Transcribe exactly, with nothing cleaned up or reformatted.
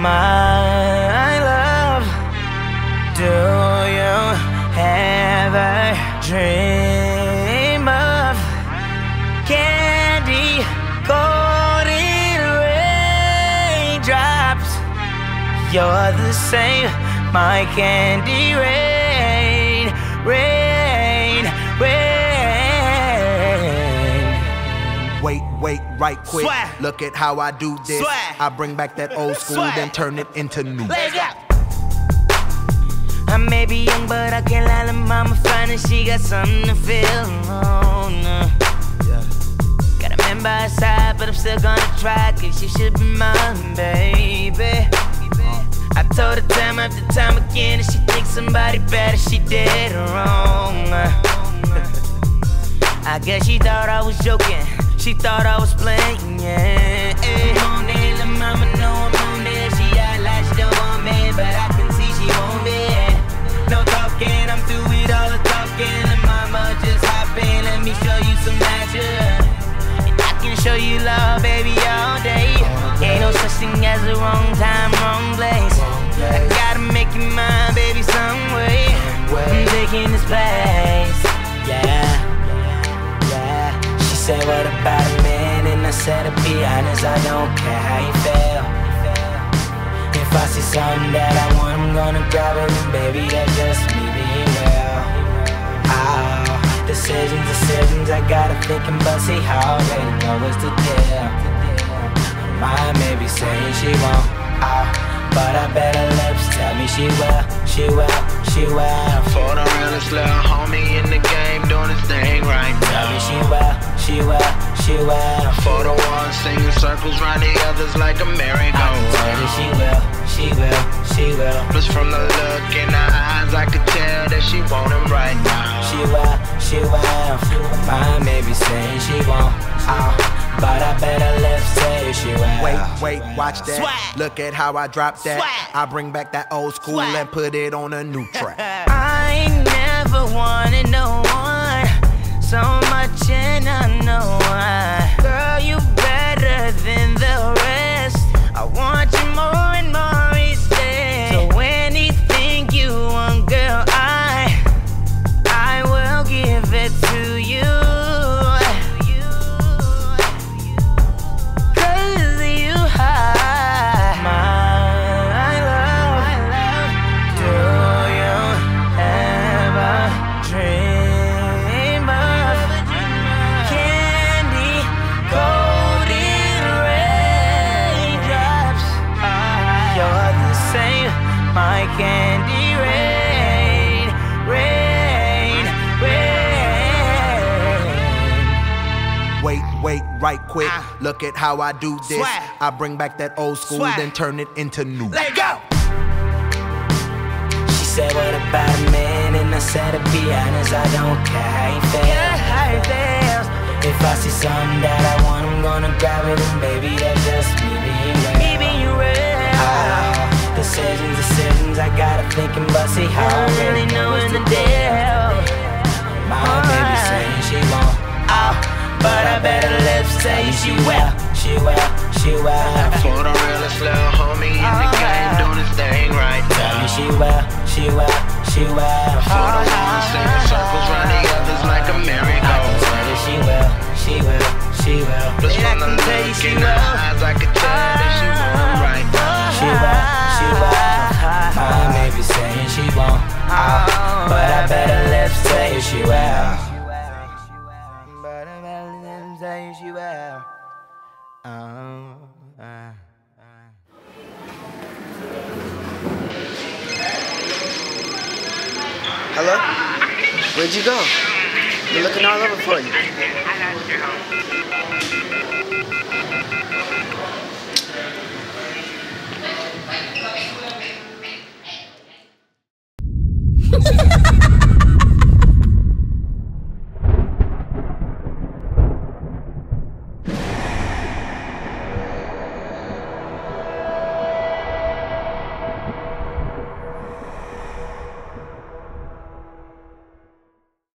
My love, do you ever dream of candy golden raindrops? You're the same, my candy rain, rain, rain. Wait, wait, right quick. Swag. Look at how I do this. Swag. I bring back that old school, Swag. then turn it into new. Let's go. I may be young, but I can't lie to mama fine, and she got something to feel. Oh, no. Yeah. Got a man by her side, but I'm still gonna try, cause she should be mine, baby. I told her time after time again that she thinks somebody better, she did wrong. I guess she thought I was joking, she thought I was playing, yeah. I'm on it, la mama know I'm on it. She act like she don't want me, but I can see she want me. No talking, I'm through with all the talking. La mama, just hop in, let me show you some magic. And I can show you love, baby, all day. Ain't no such thing as a wrong time, wrong place. I gotta make you mine, baby, some way. I'm taking this place, yeah. She said, what about a man? And I said, to be honest, I don't care how you feel. If I see something that I want, I'm gonna grab it. And baby, that's just me being real. Oh, decisions, decisions, I gotta think and but see how they know what's the deal. My maybe saying she won't, oh, but I bet her lips tell me she will, she will, she will. For the realest little homie in the game doing his thing right now. Tell me she will, she will, she will. For the one singing circles round the others like a merry-go-round. Tell me she will, she will, she will. Plus from the look in her eyes I could tell that she want him right now. She will, she will. My maybe saying she won't, oh, but I bet her lips say she will. Wait, wait, watch that. Swag. Look at how I drop that. Swag. I bring back that old school Swag. and put it on a new track. I ain't never wanted no one so much, and I know why. Girl, you better than the rest. I want you more and more each day. So anything you want, girl, I I will give it to you. Cause you are my love. Do you ever dream of candy golden raindrops? You're the same, my candy rain, rain, rain. Wait, wait, right quick. Ah. Look at how I do this. Swag. I bring back that old school, Swag. then turn it into new. Let go! She said, what about a man? And I said, to be honest, I don't care how he feels. Yeah, how he feels. If I see something that I want, I'm gonna grab it. And baby, that's just me being real. Me being real. Oh, decisions, decisions, I gotta think and but see how I really knowing the deal. My baby saying she won't, oh, but I bet her lips say she will, she will, she will. For the realest little homie in the game doing his thing right Tell me now. she will, she will, she will. For the one singing circles round the others like a I can tell merry-go-round. you she will, she will, she will. Plus And I from the can tell you look she in her will. eyes I could tell that she want him right now. She will, she will. My maybe saying she won't, oh, but I bet her lips tell you she will. But I bet her lips tell you she will. Oh, uh, uh. Hello? Where'd you go? They're looking all over for you. Ha ha ha!